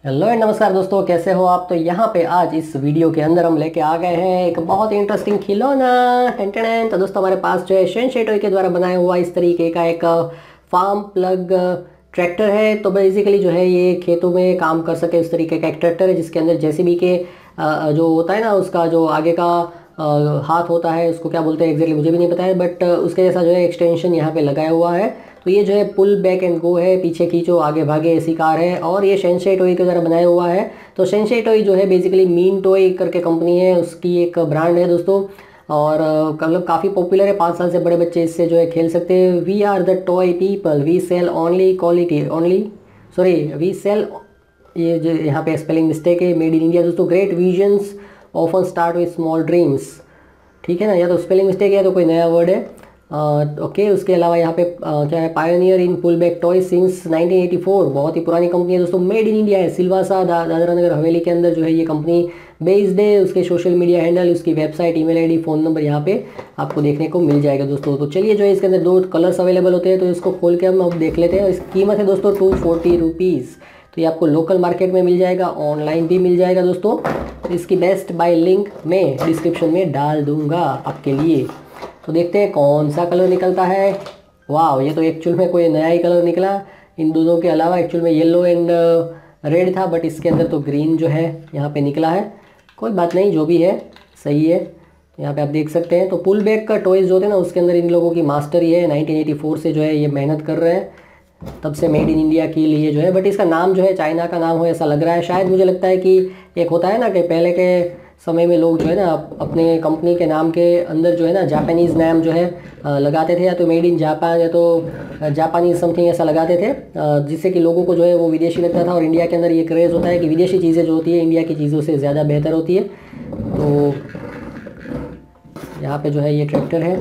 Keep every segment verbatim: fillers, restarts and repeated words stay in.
Hello and नमस्कार दोस्तों, कैसे हो आप। तो यहाँ पे आज इस वीडियो के अंदर हम लेके आ गए हैं एक बहुत ही इंटरेस्टिंग खिलौना टेंटेन। तो दोस्तों हमारे पास जो है शेनशे टॉय के द्वारा बनाया हुआ इस तरीके का एक फार्म प्लग ट्रैक्टर है। तो बेसिकली जो है ये खेतों में काम कर सके इस तरीके का एक ट्रैक्टर है, जिसके अंदर जेसीबी के अ, जो होता है ना, उसका जो आगे का अ, हाथ होता है, उसको क्या बोलते हैं एग्जैक्टली मुझे भी नहीं पता है, बट उसके जैसा जो है एक्सटेंशन यहाँ पे लगाया हुआ है। तो ये जो है पुल बैक एंड गो है, पीछे खींचो आगे भागे ऐसी कार है, और ये शेनशे टॉय के द्वारा बनाया हुआ है। तो शेनशे टॉय जो है बेसिकली मीन टॉय करके कंपनी है, उसकी एक ब्रांड है दोस्तों। और अ, मतलब काफ़ी पॉपुलर है, पाँच साल से बड़े बच्चे इससे जो है खेल सकते हैं। We are the toy people, we sell only quality only sorry we sell, ये जो यहाँ पे स्पेलिंग मिस्टेक है, मेड इन इंडिया दोस्तों। Great visions often start with small dreams, ठीक है ना, या तो स्पेलिंग मिस्टेक है या तो कोई नया वर्ड है। ओके, उसके अलावा यहाँ पे uh, क्या है, pioneer in pull back toy since nineteen eighty four, बहुत ही पुरानी कंपनी है दोस्तों, मेड इन इंडिया है। सिलवासा दा, दादरा नगर हवेली के अंदर जो है ये कंपनी बेस्ड है। उसके सोशल मीडिया हैंडल, उसकी website, email ID, phone number यहाँ पे आपको देखने को मिल जाएगा दोस्तों। तो चलिए, जो है इसके अंदर दो कलर्स अवेलेबल होते हैं, तो इसको खोल के हम अब देख लेते हैं। इसकी कीमत है दोस्तों टू फोर्टी रुपीज़। तो ये आपको लोकल मार्केट में मिल जाएगा, ऑनलाइन भी मिल जाएगा दोस्तों। इसकी बेस्ट बाय लिंक मैं डिस्क्रिप्शन में डाल दूंगा आपके लिए। तो देखते हैं कौन सा कलर निकलता है। वाह, ये तो एक्चुअल में कोई नया ही कलर निकला। इन दोनों के अलावा एक्चुअल में येलो एंड रेड था, बट इसके अंदर तो ग्रीन जो है यहाँ पे निकला है। कोई बात नहीं, जो भी है सही है। यहाँ पे आप देख सकते हैं। तो पुल बैक का टॉयज़ जो होते हैं ना, उसके अंदर इन लोगों की मास्टरी है। नाइनटीन एटी फोर से जो है ये मेहनत कर रहे हैं, तब से मेड इन इंडिया के लिए जो है। बट इसका नाम जो है चाइना का नाम हो ऐसा लग रहा है। शायद मुझे लगता है कि एक होता है ना कि पहले के समय में लोग जो है ना अपने कंपनी के नाम के अंदर जो है ना जापानीज़ नाम जो है लगाते थे, या तो मेड इन जापान या तो जापानीज समथिंग ऐसा लगाते थे, जिससे कि लोगों को जो है वो विदेशी लगता था। और इंडिया के अंदर ये क्रेज़ होता है कि विदेशी चीज़ें जो होती है इंडिया की चीज़ों से ज़्यादा बेहतर होती है। तो यहाँ पे जो है ये ट्रैक्टर है,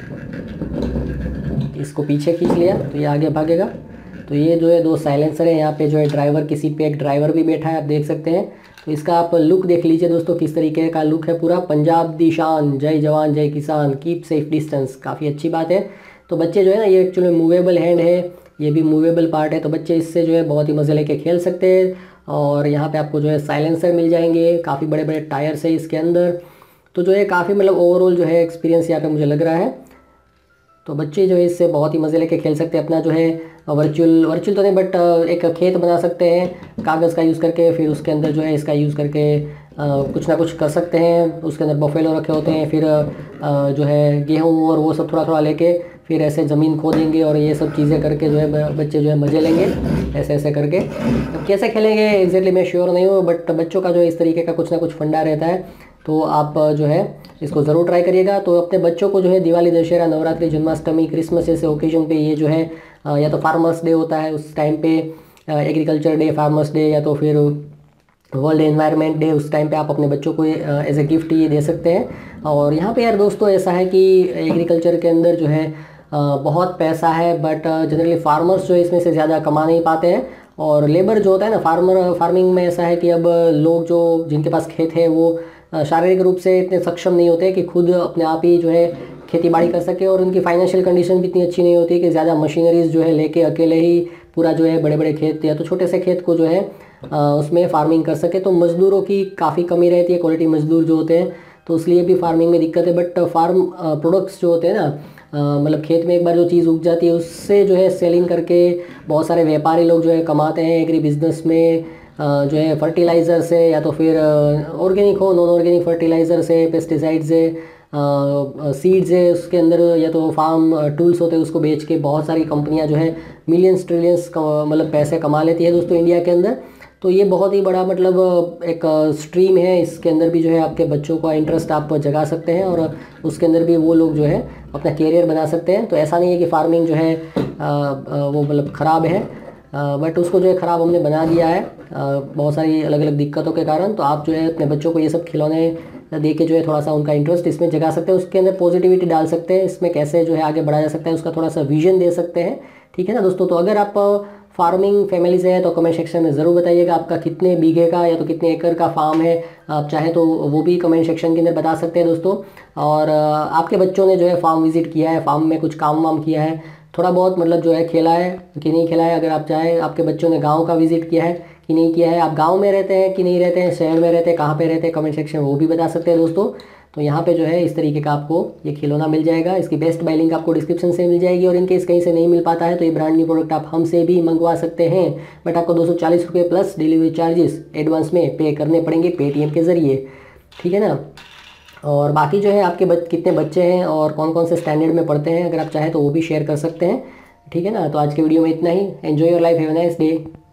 इसको पीछे खींच लिया तो ये आगे भागेगा। तो ये जो है दो साइलेंसर है, यहाँ पे जो है ड्राइवर की सीट पे एक ड्राइवर भी बैठा है, आप देख सकते हैं। तो इसका आप लुक देख लीजिए दोस्तों, किस तरीके का लुक है। पूरा पंजाब दी शान, जय जवान जय किसान, कीप सेफ डिस्टेंस, काफ़ी अच्छी बात है। तो बच्चे जो है ना, ये एक्चुअली मूवेबल हैंड है, ये भी मूवेबल पार्ट है, तो बच्चे इससे जो है बहुत ही मज़े लेके खेल सकते हैं। और यहाँ पे आपको जो है साइलेंसर मिल जाएंगे, काफ़ी बड़े बड़े टायर्स है इसके अंदर। तो जो है काफ़ी मतलब ओवरऑल जो है एक्सपीरियंस यहाँ पे मुझे लग रहा है। तो बच्चे जो है इससे बहुत ही मज़े लेके खेल सकते हैं। अपना जो है वर्चुअल वर्चुअल तो नहीं, बट एक खेत बना सकते हैं कागज़ का यूज़ करके, फिर उसके अंदर जो है इसका यूज़ करके कुछ ना कुछ कर सकते हैं। उसके अंदर बफेलो रखे होते हैं, फिर जो है गेहूँ और वो सब थोड़ा थोड़ा लेके फिर ऐसे ज़मीन खोदेंगे, और ये सब चीज़ें करके जो है बच्चे जो है मज़े लेंगे ऐसे ऐसे करके। अब कैसे खेलेंगे एग्जैक्टली मैं श्योर नहीं हूँ, बट बच्चों का जो है इस तरीके का कुछ ना कुछ फंडा रहता है। तो आप जो है इसको ज़रूर ट्राई करिएगा। तो अपने बच्चों को जो है दिवाली, दशहरा, नवरात्रि, जन्माष्टमी, क्रिसमस जैसे ओकेजन पे ये जो है या तो फार्मर्स डे होता है उस टाइम पे, एग्रीकल्चर डे, फार्मर्स डे, या तो फिर वर्ल्ड एनवायरनमेंट डे, उस टाइम पे आप अपने बच्चों को एज ए गिफ्ट ये दे सकते हैं। और यहाँ पे यार दोस्तों ऐसा है कि एग्रीकल्चर के अंदर जो है बहुत पैसा है, बट जनरली फार्मर्स जो है इसमें से ज़्यादा कमा नहीं पाते हैं। और लेबर जो होता है ना फार्मर फार्मिंग में, ऐसा है कि अब लोग जो जिनके पास खेत है वो शारीरिक रूप से इतने सक्षम नहीं होते कि खुद अपने आप ही जो है खेती बाड़ी कर सके, और उनकी फाइनेंशियल कंडीशन भी इतनी अच्छी नहीं होती कि ज़्यादा मशीनरीज जो है लेके अकेले ही पूरा जो है बड़े बड़े खेत या तो छोटे से खेत को जो है उसमें फार्मिंग कर सके। तो मज़दूरों की काफ़ी कमी रहती है, क्वालिटी मज़दूर जो होते हैं, तो इसलिए भी फार्मिंग में दिक्कत है। बट फार्म प्रोडक्ट्स जो होते हैं ना, मतलब खेत में एक बार जो चीज़ उग जाती है उससे जो है सेलिंग करके बहुत सारे व्यापारी लोग जो है कमाते हैं एग्री बिजनेस में। जो है फर्टिलाइज़र से, या तो फिर ऑर्गेनिक हो, नॉन ऑर्गेनिक फर्टिलाइज़र से, पेस्टिसाइड्स से, सीड्स है उसके अंदर, या तो फार्म टूल्स होते हैं, उसको बेच के बहुत सारी कंपनियां जो है मिलियंस ट्रिलियंस मतलब पैसे कमा लेती है दोस्तों इंडिया के अंदर। तो ये बहुत ही बड़ा मतलब एक स्ट्रीम है, इसके अंदर भी जो है आपके बच्चों का इंटरेस्ट आप जगा सकते हैं, और उसके अंदर भी वो लोग जो है अपना कैरियर बना सकते हैं। तो ऐसा नहीं है कि फार्मिंग जो है वो मतलब ख़राब है, बट उसको जो है ख़राब हमने बना दिया है बहुत सारी अलग अलग दिक्कतों के कारण। तो आप जो है अपने बच्चों को ये सब खिलौने दे के जो है थोड़ा सा उनका इंटरेस्ट इसमें जगा सकते हैं, उसके अंदर पॉजिटिविटी डाल सकते हैं, इसमें कैसे जो है आगे बढ़ाया जा सकता है उसका थोड़ा सा विजन दे सकते हैं। ठीक है ना दोस्तों। तो अगर आप फार्मिंग फैमिली से है तो कमेंट सेक्शन में ज़रूर बताइएगा आपका कितने बीघे का या तो कितने एकड़ का फार्म है। आप चाहें तो वो भी कमेंट सेक्शन के अंदर बता सकते हैं दोस्तों। और आपके बच्चों ने जो है फार्म विजिट किया है, फार्म में कुछ काम वाम किया है, थोड़ा बहुत मतलब जो है खेला है कि नहीं खेला है। अगर आप चाहें, आपके बच्चों ने गांव का विजिट किया है कि नहीं किया है, आप गांव में रहते हैं कि नहीं रहते हैं, शहर में रहते हैं, कहाँ पे रहते हैं, कमेंट सेक्शन में वो भी बता सकते हैं दोस्तों। तो यहाँ पे जो है इस तरीके का आपको ये खिलौना मिल जाएगा। इसकी बेस्ट बाय लिंक आपको डिस्क्रिप्शन से मिल जाएगी, और इनकेस कहीं से नहीं मिल पाता है तो ये ब्रांड न्यू प्रोडक्ट आप हमसे भी मंगवा सकते हैं। बट आपको दो सौ चालीस रुपये प्लस डिलीवरी चार्जेस एडवांस में पे करने पड़ेंगे पेटीएम के ज़रिए, ठीक है ना। और बाकी जो है आपके बच कितने बच्चे हैं और कौन कौन से स्टैंडर्ड में पढ़ते हैं, अगर आप चाहें तो वो भी शेयर कर सकते हैं, ठीक है ना। तो आज के वीडियो में इतना ही। Enjoy your life, have a nice day.